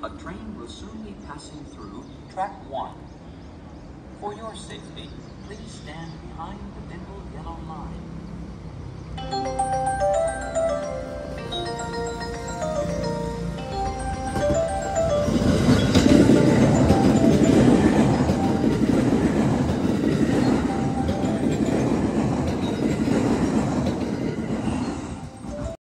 A train will soon be passing through track 1. For your safety, please stand behind the dimpled yellow line.